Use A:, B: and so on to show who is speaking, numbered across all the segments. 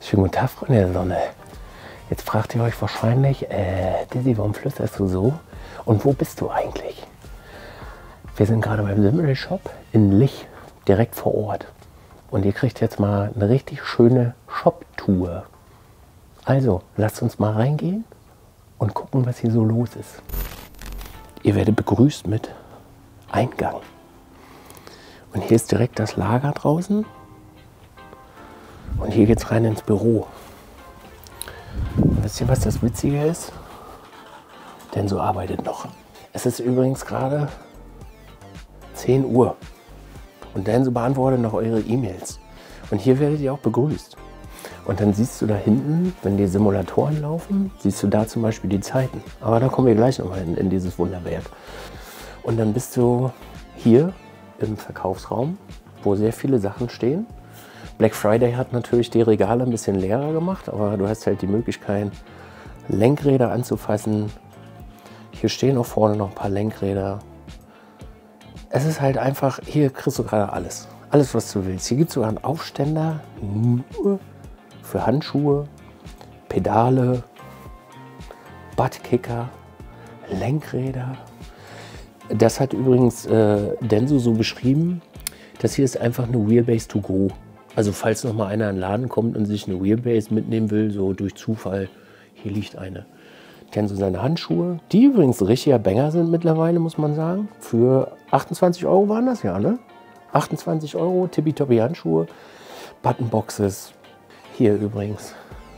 A: Schönen guten Tag, Freunde der Sonne. Jetzt fragt ihr euch wahrscheinlich, Dizzy, warum flüsterst du so? Und wo bist du eigentlich? Wir sind gerade beim Simmerl Shop in Lich, direkt vor Ort. Und ihr kriegt jetzt mal eine richtig schöne Shop-Tour. Also, lasst uns mal reingehen und gucken, was hier so los ist. Ihr werdet begrüßt mit Eingang. Und hier ist direkt das Lager draußen. Und hier geht's rein ins Büro. Und wisst ihr, was das Witzige ist? Denso arbeitet noch. Es ist übrigens gerade 10 Uhr. Und Denso beantwortet noch eure E-Mails. Und hier werdet ihr auch begrüßt. Und dann siehst du da hinten, wenn die Simulatoren laufen, siehst du da zum Beispiel die Zeiten. Aber da kommen wir gleich nochmal in dieses Wunderwerk. Und dann bist du hier im Verkaufsraum, wo sehr viele Sachen stehen. Black Friday hat natürlich die Regale ein bisschen leerer gemacht, aber du hast halt die Möglichkeit, Lenkräder anzufassen. Hier stehen auch vorne noch ein paar Lenkräder. Es ist halt einfach, hier kriegst du gerade alles. Alles, was du willst. Hier gibt es sogar einen Aufständer nur für Handschuhe, Pedale, Buttkicker, Lenkräder. Das hat übrigens Denso so beschrieben. Das hier ist einfach eine Wheelbase to go. Also falls noch mal einer in den Laden kommt und sich eine Wheelbase mitnehmen will, so durch Zufall, hier liegt eine. Denso seine Handschuhe, die übrigens ein richtiger Banger sind mittlerweile, muss man sagen. Für 28 Euro waren das ja, ne? 28 Euro, tippitoppi Handschuhe, Buttonboxes. Hier übrigens.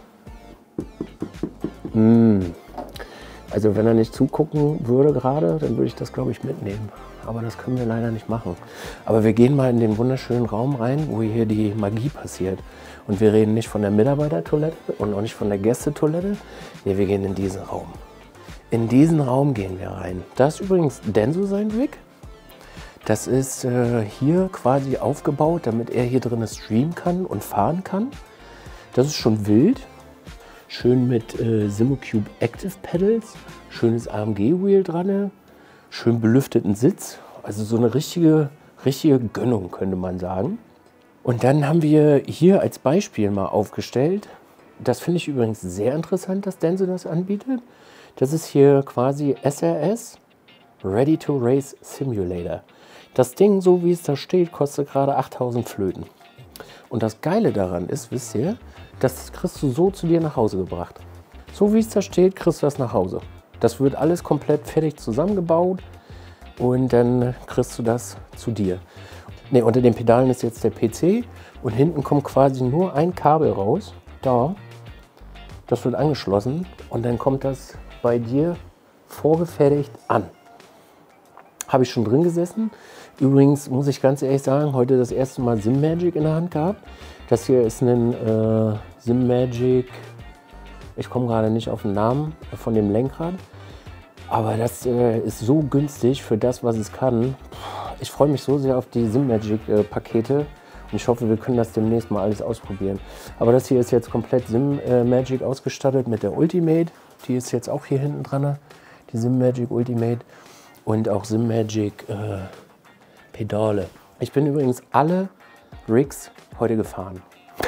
A: Also wenn er nicht zugucken würde gerade, dann würde ich das, glaube ich, mitnehmen. Aber das können wir leider nicht machen. Aber wir gehen mal in den wunderschönen Raum rein, wo hier die Magie passiert. Und wir reden nicht von der Mitarbeitertoilette und auch nicht von der Gästetoilette. Nee, wir gehen in diesen Raum. In diesen Raum gehen wir rein. Da ist übrigens Denso sein Rig. Das ist hier quasi aufgebaut, damit er hier drin streamen kann und fahren kann. Das ist schon wild. Schön mit Simocube Active Pedals. Schönes AMG-Wheel dran. Schön belüfteten Sitz, also so eine richtige Gönnung, könnte man sagen. Und dann haben wir hier als Beispiel mal aufgestellt, das finde ich übrigens sehr interessant, dass Denso das anbietet. Das ist hier quasi SRS, Ready to Race Simulator. Das Ding, so wie es da steht, kostet gerade 8000 Flöten. Und das Geile daran ist, wisst ihr, das kriegst du so zu dir nach Hause gebracht. So wie es da steht, kriegst du das nach Hause. Das wird alles komplett fertig zusammengebaut und dann kriegst du das zu dir. Ne, unter den Pedalen ist jetzt der PC und hinten kommt quasi nur ein Kabel raus. Da, das wird angeschlossen und dann kommt das bei dir vorgefertigt an. Habe ich schon drin gesessen. Übrigens muss ich ganz ehrlich sagen, heute das erste Mal SimMagic in der Hand gehabt. Das hier ist ein SimMagic. Ich komme gerade nicht auf den Namen von dem Lenkrad, aber das ist so günstig für das, was es kann. Ich freue mich so sehr auf die SimMagic-Pakete und ich hoffe, wir können das demnächst mal alles ausprobieren. Aber das hier ist jetzt komplett SimMagic ausgestattet mit der Ultimate. Die ist jetzt auch hier hinten dran, die SimMagic Ultimate und auch SimMagic Pedale. Ich bin übrigens alle Rigs heute gefahren.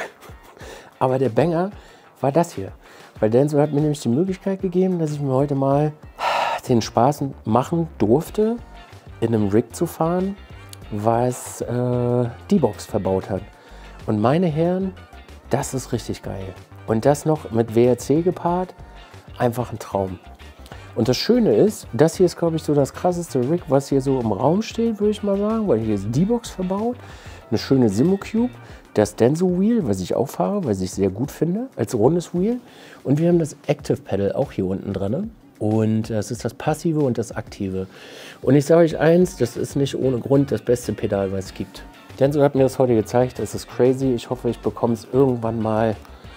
A: Aber der Banger war das hier. Weil Denso hat mir nämlich die Möglichkeit gegeben, dass ich mir heute mal den Spaß machen durfte, in einem Rig zu fahren, was D-Box verbaut hat. Und meine Herren, das ist richtig geil. Und das noch mit WRC gepaart, einfach ein Traum. Und das Schöne ist, das hier ist, glaube ich, so das krasseste Rig, was hier so im Raum steht, würde ich mal sagen, weil hier ist D-Box verbaut, eine schöne Simocube, das Denso Wheel, was ich auch fahre, was ich sehr gut finde, als rundes Wheel. Und wir haben das Active Pedal auch hier unten dran. Und das ist das Passive und das Aktive. Und ich sage euch eins, das ist nicht ohne Grund das beste Pedal, was es gibt. Denso hat mir das heute gezeigt, es ist crazy. Ich hoffe, ich bekomme es irgendwann mal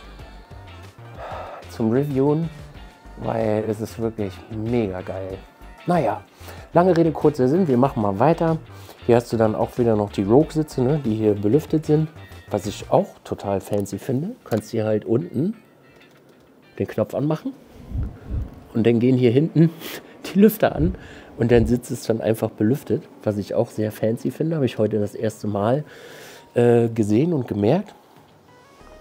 A: zum Reviewen, weil es ist wirklich mega geil. Naja, lange Rede, kurzer Sinn, wir machen mal weiter. Hier hast du dann auch wieder noch die Rogue-Sitze, ne, die hier belüftet sind. Was ich auch total fancy finde, kannst hier halt unten den Knopf anmachen und dann gehen hier hinten die Lüfter an und dann sitzt es dann einfach belüftet, was ich auch sehr fancy finde, habe ich heute das erste Mal gesehen und gemerkt.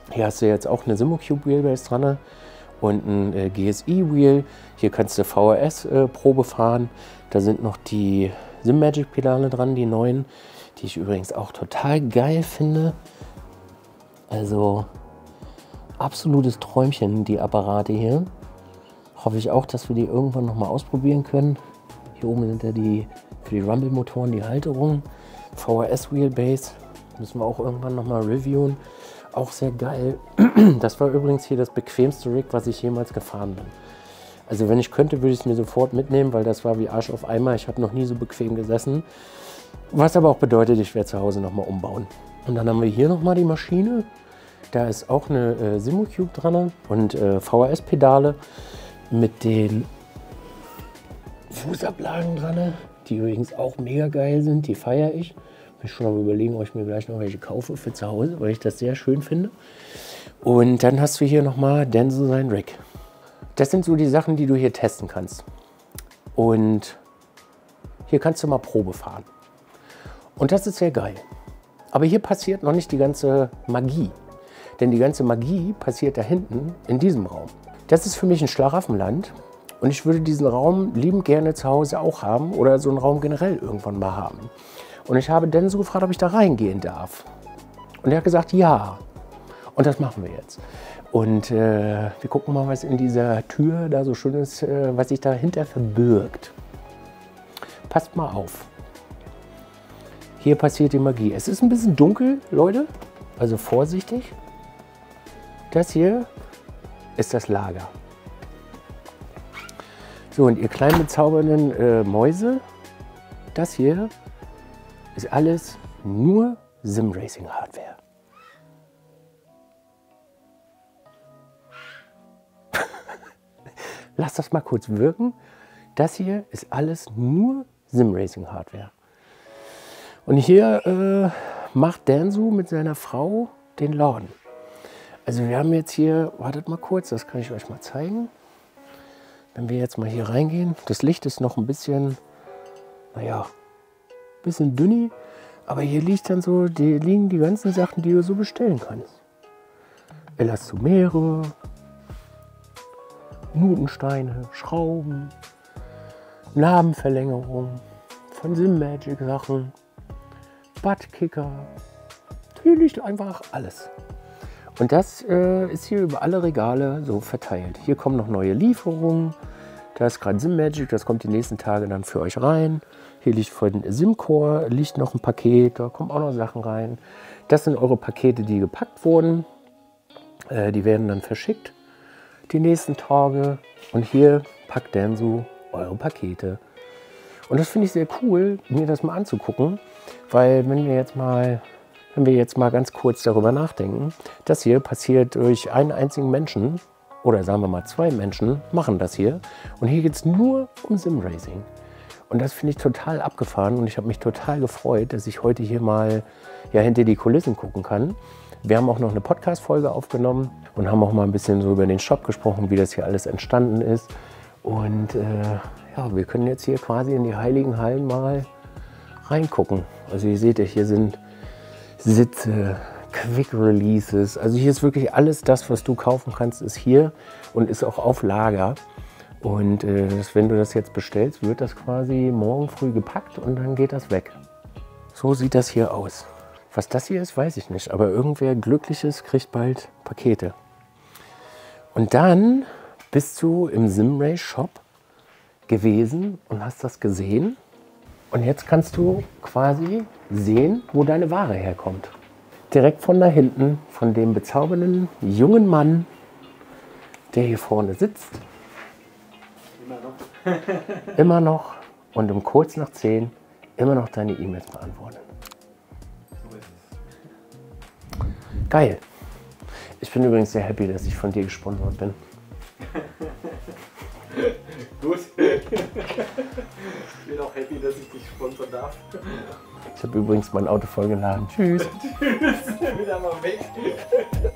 A: Hier hast du jetzt auch eine Simocube Wheelbase dran und ein GSI Wheel. Hier kannst du VHS Probe fahren. Da sind noch die SimMagic Pedale dran, die neuen, die ich übrigens auch total geil finde. Also absolutes Träumchen, die Apparate hier. Hoffe ich auch, dass wir die irgendwann noch mal ausprobieren können. Hier oben sind ja die für die Rumble-Motoren die Halterungen. VHS Wheelbase müssen wir auch irgendwann noch mal reviewen. Auch sehr geil. Das war übrigens hier das bequemste Rig, was ich jemals gefahren bin. Also wenn ich könnte, würde ich es mir sofort mitnehmen, weil das war wie Arsch auf Eimer. Ich habe noch nie so bequem gesessen. Was aber auch bedeutet, ich werde zu Hause noch mal umbauen. Und dann haben wir hier noch mal die Maschine. Da ist auch eine Simocube dran und VHS-Pedale mit den Fußablagen dran, die übrigens auch mega geil sind. Die feiere ich. Ich bin schon am Überlegen, ob ich mir gleich noch welche kaufe für zu Hause, weil ich das sehr schön finde. Und dann hast du hier nochmal Denso sein Rig. Das sind so die Sachen, die du hier testen kannst. Und hier kannst du mal Probe fahren. Und das ist sehr geil. Aber hier passiert noch nicht die ganze Magie. Denn die ganze Magie passiert da hinten in diesem Raum. Das ist für mich ein Schlaraffenland. Und ich würde diesen Raum liebend gerne zu Hause auch haben oder so einen Raum generell irgendwann mal haben. Und ich habe Denso gefragt, ob ich da reingehen darf. Und er hat gesagt, ja. Und das machen wir jetzt. Und wir gucken mal, was in dieser Tür da so schön ist, was sich dahinter verbirgt. Passt mal auf. Hier passiert die Magie. Es ist ein bisschen dunkel, Leute. Also vorsichtig. Das hier ist das Lager. So, und ihr kleinen bezaubernden Mäuse, das hier ist alles nur Sim-Racing-Hardware. Lass das mal kurz wirken. Das hier ist alles nur Sim-Racing-Hardware. Und hier macht Denso mit seiner Frau den Laden. Also wir haben jetzt hier, wartet mal kurz, das kann ich euch mal zeigen. Wenn wir jetzt mal hier reingehen, das Licht ist noch ein bisschen, naja, ein bisschen dünni, aber hier liegt dann so, liegen die ganzen Sachen, die du so bestellen kannst. Elastomere, Nutensteine, Schrauben, Narbenverlängerung, von SimMagic Sachen, Buttkicker. Hier liegt einfach alles. Und das ist hier über alle Regale so verteilt. Hier kommen noch neue Lieferungen. Da ist gerade SimMagic, das kommt die nächsten Tage dann für euch rein. Hier liegt von SimCore liegt noch ein Paket, da kommen auch noch Sachen rein. Das sind eure Pakete, die gepackt wurden. Die werden dann verschickt die nächsten Tage. Und hier packt Denso eure Pakete. Und das finde ich sehr cool, mir das mal anzugucken, weil wenn wir jetzt mal ganz kurz darüber nachdenken, das hier passiert durch einen einzigen Menschen, oder sagen wir mal 2 Menschen, machen das hier. Und hier geht es nur um Sim-Racing. Und das finde ich total abgefahren und ich habe mich total gefreut, dass ich heute hier mal hinter die Kulissen gucken kann. Wir haben auch noch eine Podcast-Folge aufgenommen und haben auch mal ein bisschen so über den Shop gesprochen, wie das hier alles entstanden ist. Und wir können jetzt hier quasi in die heiligen Hallen mal reingucken. Also ihr seht ja, hier sind Sitze, Quick Releases. Also hier ist wirklich alles das, was du kaufen kannst, ist hier und ist auch auf Lager. Und wenn du das jetzt bestellst, wird das quasi morgen früh gepackt und dann geht das weg. So sieht das hier aus. Was das hier ist, weiß ich nicht. Aber irgendwer Glückliches kriegt bald Pakete. Und dann bist du im SimRace Shop gewesen und hast das gesehen. Und jetzt kannst du quasi sehen, wo deine Ware herkommt. Direkt von da hinten, von dem bezaubernden jungen Mann, der hier vorne sitzt. Immer noch. Immer noch. Und um kurz nach 10 immer noch deine E-Mails beantworten. So ist es. Geil. Ich bin übrigens sehr happy, dass ich von dir gesponsert bin.
B: Gut. Ich bin auch happy, dass ich dich sponsern darf.
A: Ich habe übrigens mein Auto vollgeladen. Tschüss.
B: Tschüss. Wieder mal weg.